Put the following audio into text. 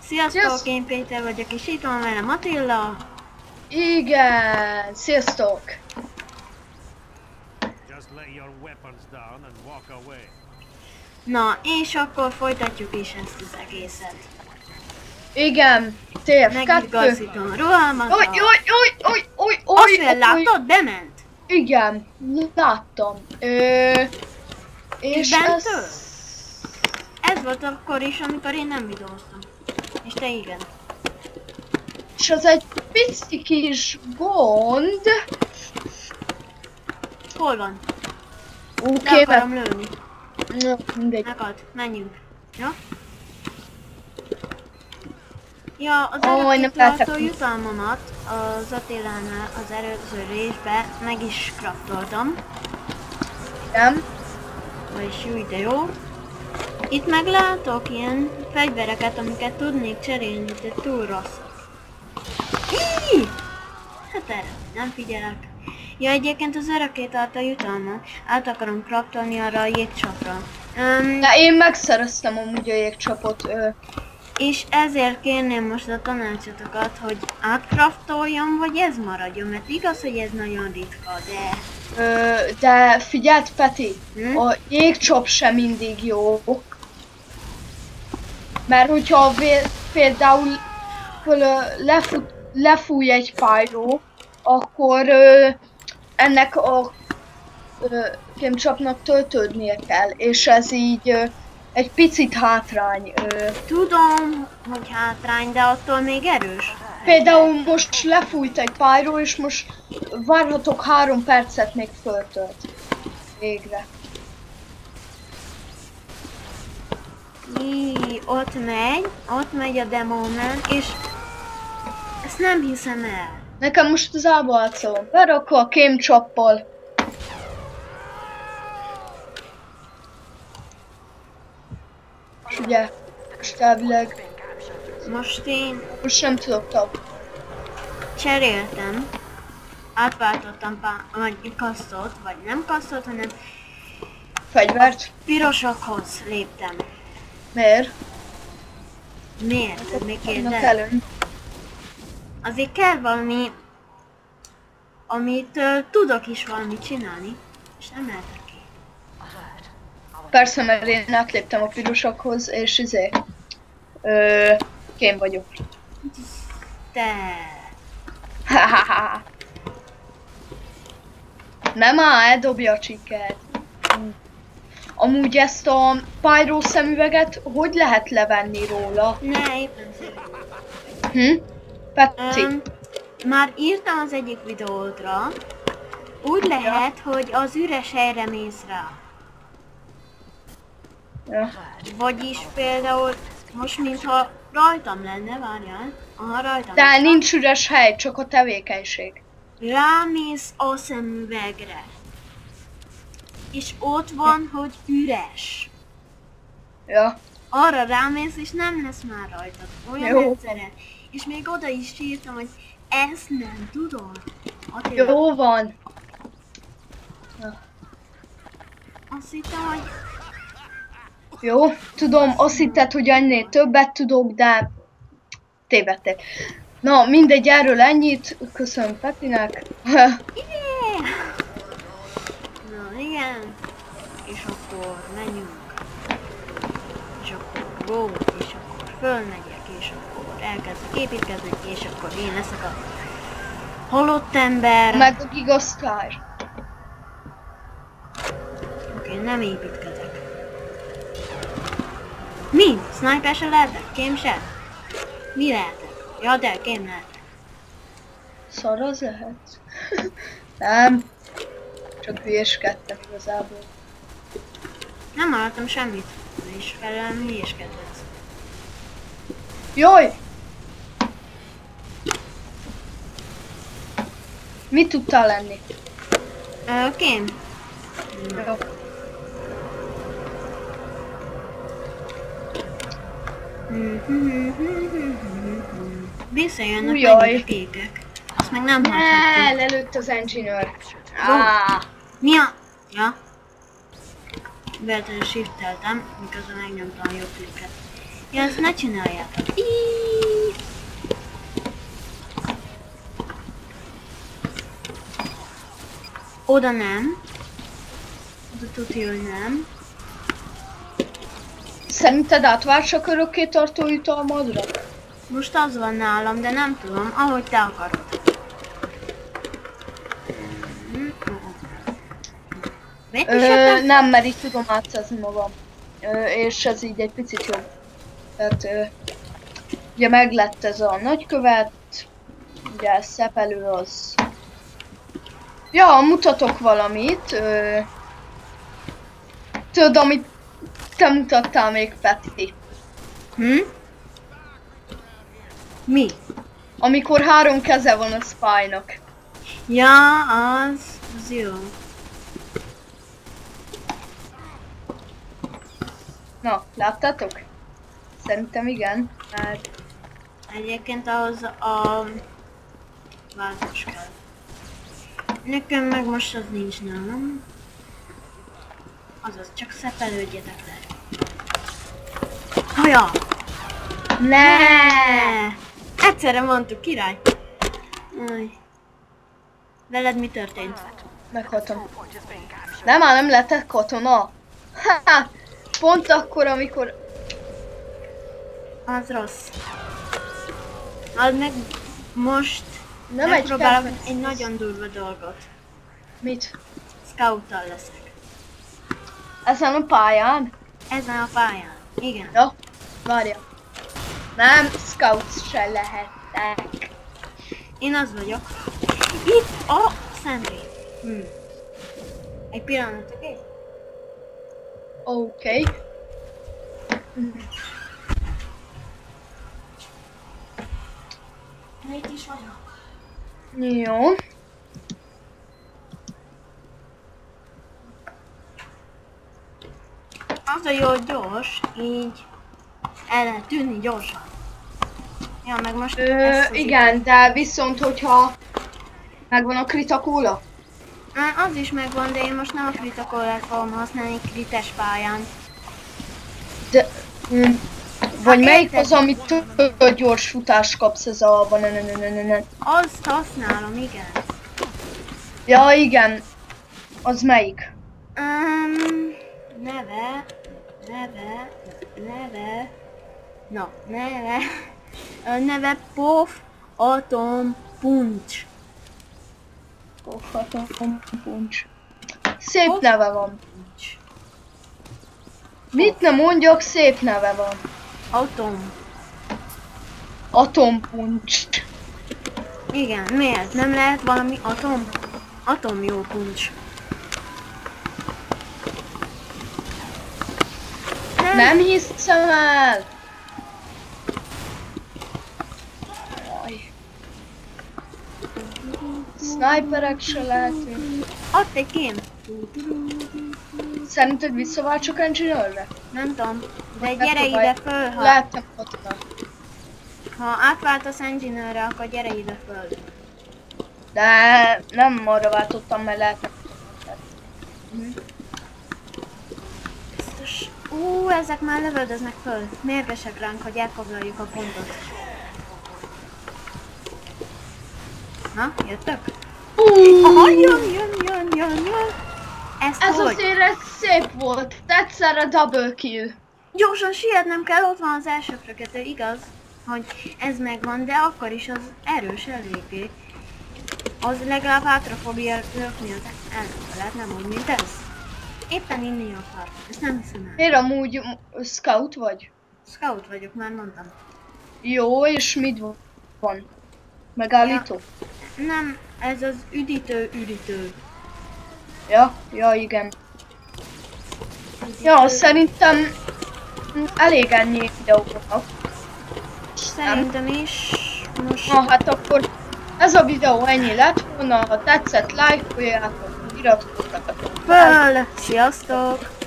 Sziasztok, én Péter vagyok, és itt van velem Attila. Igen, sziasztok! Na, és akkor folytatjuk is ezt az egészet. Igen, TF2. Megigazítom a ruhámat. Oly. Azt láttad? Bement? Igen, láttam. És ez volt akkor is, amikor én nem videóztam. És te igen. És az egy pici kis gond. Hol van? Oké, Le akarom lőni. Mindegy. Megad, menjünk. Ja? Ja, az örökkétartó jutalmamat az Attilánál az előző részben meg is craftoltam. Igen. Vagyis jó, de jó. Itt meg látok ilyen fegyvereket, amiket tudnék cserélni, de túl rosszak. Hát erre nem figyelek. Ja, egyébként az örökkétartó jutalmat át akarom craftolni arra a jégcsapra. De én megszereztem amúgy a jégcsapot. És ezért kérném most a tanácsotokat, hogy átcraftoljam, vagy ez maradjon, mert igaz, hogy ez nagyon ritka, de... De figyeld, Peti, a jégcsap sem mindig jó. Mert hogyha például lefúj egy pyro, akkor ennek a kémcsapnak töltődnie kell, és ez így egy picit hátrány. Tudom, hogy hátrány, de attól még erős. Például most lefújt egy pyro, és most várhatok 3 percet még föltölt. Végre. Ott megy a Demoman, és ezt nem hiszem el. Nekem most az ábalcom berakva a kémcsappal. És ugye, most elvileg... Most én... Most nem tudok tovább. Cseréltem. Átváltottam vagy kasztot, vagy nem kasztot, hanem... Fegyvert. Pirosokhoz léptem. Miért? Miért? Még kérdez? Azért kell valami... Amitől tudok is valamit csinálni. És nem mehetek ki. Persze, mert én átléptem a pirosokhoz, és kém vagyok. Te... Nem áll, eldobja a csiket. Amúgy ezt a pyro szemüveget hogy lehet levenni róla? Ne, éppen szépen. Peti. Már írtam az egyik videódra. Úgy lehet, hogy az üres helyre mész rá. Ja. Vagyis például most mintha rajtam lenne, várjál. Aha, rajtam. De nincs üres hely, csak a tevékenység. Rámész a szemüvegre. És ott van, hogy üres. Ja. Arra rámész, és nem lesz már rajtad. Olyan egyszerűen. És még oda is írtam, hogy ezt nem tudod. Attila. Jó van. Azt hittem, hogy... Jó, tudom, azt hitted, hogy ennél többet tudok, de tévedtél. Na, mindegy, erről ennyit. Köszönöm Petinek. Yeah! Na, igen. És akkor menjünk. És akkor go, és akkor fölmegyek, és akkor elkezdek építkezni, és akkor én leszek a halott ember. Meg a Gigastar. Oké, nem építkezek. Mi? Sniper se lehetek? Kém se? Mi lehetek? Ja, de kém lehetek. Szar az lehet? Nem. Csak hülyeskedtem igazából. Nem hallottam semmit. És felem hülyeskedhetsz. Jaj! Mit tudtál lenni? Kém. Jó. Visszajönnek megint a kékek. Azt meg nem hallhatjuk. Lelőtt az engineer. Mi a... Ja. Véletlenül shifteltem, miközben megnyomtam a jobb klikket. Ja, ezt ne csináljátok. Oda nem. Oda tudja, hogy nem. Szerinted átvársz a körökké tartó jutalmadra? Most az van nálam, de nem tudom, ahogy te akarod. Nem, mert így tudom átszerzni magam. És ez így egy picit jobb. Tehát ugye meglett ez a nagykövet, ugye szepelő az... Ja, mutatok valamit. Tudod, amit te mutattál még, Peti. Mi? Amikor 3 keze van a Spy-nak. Ja, az jó. Na, láttátok? Szerintem igen, mert... Egyébként ahhoz a változás kell. Nekem meg most az nincs nálam. Azaz, csak szepelődjetek le. Haja! Ne! Egyszerre mondtuk, király! Aj. Veled mi történt? Meghaltam. Nem, már nem lettek katona. Ha! Pont akkor, amikor... Az rossz. Az meg most Nem megpróbálok kedvenc. egy nagyon durva dolgot. Mit? Scouttal leszek. Ezen a pályán? Ezen a pályán. Igen. Ja, várja. Nem, scouts se lehettek. Én az vagyok. Itt a Sentry. Egy pillanat, oké? Oké. Itt is vagyok. Jó. Az a jó gyors, így el lehet tűnni gyorsan. Ja, meg most ezt az Igen, de viszont hogyha megvan a kritakóla. Az is megvan, de én most nem a kritakólát fogom használni krites pályán. De... vagy melyik érted. az, amit több gyors futást kapsz ez a bananananananan. Azt használom, igen. Ja, igen. Az melyik? Neve. No, neve. Neve Pof Atom Punch. Atom Punch. Szép neve van. Punch. Mit nem mondjak, szép neve van. Atom. Atom Punch. Igen, miért? Nem lehet valami atom? Atom jó puncs. Nem hiszem el! Jaj. Sniperek se lehetünk. Ott egy kém. Szerinted visszaváltsuk engineerre? Nem tudom, de Ne gyere próbálj. ide föl, ha Lehettem katona. átváltasz engineerre, akkor gyere ide föl. De nem arra váltottam, mert lehetne. Biztos. Ezek már lövöldöznek föl. Mérgesek ránk, hogy elfoglaljuk a pontot. Na, jöttök? Aha, jön. Ezt Ez hogy? azért ez szép volt. Egyszerre double kill. Gyorsan sietnem kell, ott van az első frökető, igaz? Hogy ez megvan, de akkor is az erős eléggé. Az legalább hátra fogja lökni az ellenfelet, nem úgy, mint ez. Éppen inni akar, ezt nem hiszem el. Miért amúgy scout vagy? Scout vagyok, már mondtam. Jó, és mit van? Megállító? Nem, ez az üdítő. Ja, igen. Ja, szerintem elég ennyi videóknak. Szerintem is most... Na hát akkor ez a videó ennyi lett volna, ha tetszett, lájkoljátok, iratkozzatok Föl! Sziasztok!